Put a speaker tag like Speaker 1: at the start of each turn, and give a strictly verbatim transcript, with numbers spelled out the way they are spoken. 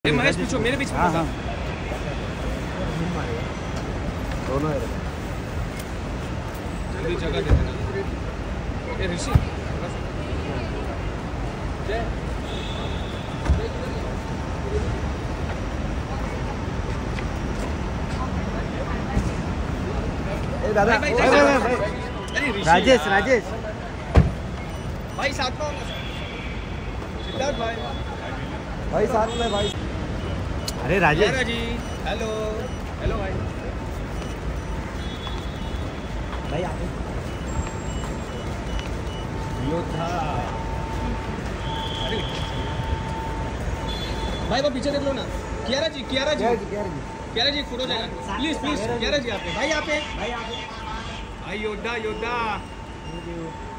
Speaker 1: महेश पीछे मेरे बीच में। हाँ हाँ दोनों जल्दी जगह दे देना। ए ऋषि
Speaker 2: ए दादा
Speaker 1: भाई, भाई,
Speaker 2: भाई, भाई, भाई, राजेश राजेश
Speaker 1: भाई साथ में होगा। सिद्धार्थ भाई
Speaker 2: भाई साथ में भाई। अरे राजेश
Speaker 1: जी हेलो हेलो भाई
Speaker 2: भाई आगे
Speaker 1: योद्धा। अरे भाई वो पीछे देख लो ना। कियारा जी कियारा जी कियारा जी फोटो जाएगा प्लीज प्लीज। कियारा जी आप भाई यहाँ पे भाई योद्धा योद्धा।